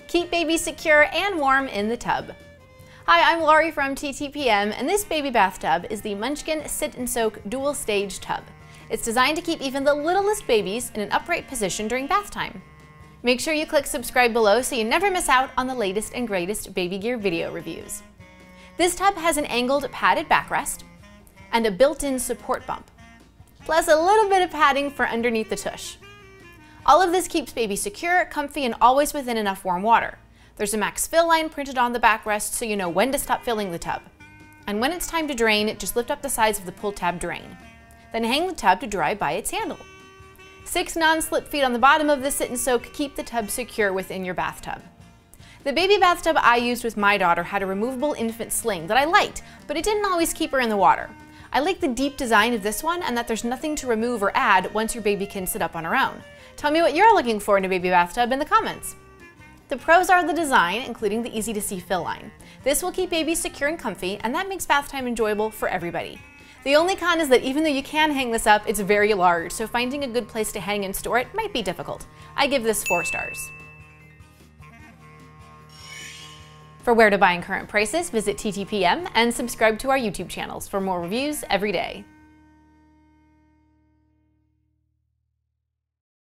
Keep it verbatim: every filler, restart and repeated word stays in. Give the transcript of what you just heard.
Keep baby secure and warm in the tub. Hi, I'm Laurie from T T P M, and this baby bathtub is the Munchkin Sit and Soak Dual Stage Tub. It's designed to keep even the littlest babies in an upright position during bath time. Make sure you click subscribe below so you never miss out on the latest and greatest baby gear video reviews. This tub has an angled padded backrest and a built-in support bump, plus a little bit of padding for underneath the tush. All of this keeps baby secure, comfy, and always within enough warm water. There's a max fill line printed on the backrest so you know when to stop filling the tub. And when it's time to drain, just lift up the sides of the pull tab drain. Then hang the tub to dry by its handle. Six non-slip feet on the bottom of the Sit and Soak keep the tub secure within your bathtub. The baby bathtub I used with my daughter had a removable infant sling that I liked, but it didn't always keep her in the water. I like the deep design of this one and that there's nothing to remove or add once your baby can sit up on her own. Tell me what you're looking for in a baby bathtub in the comments. The pros are the design, including the easy-to-see fill line. This will keep babies secure and comfy, and that makes bath time enjoyable for everybody. The only con is that even though you can hang this up, it's very large, so finding a good place to hang and store it might be difficult. I give this four stars. For where to buy and current prices, visit T T P M and subscribe to our YouTube channels for more reviews every day.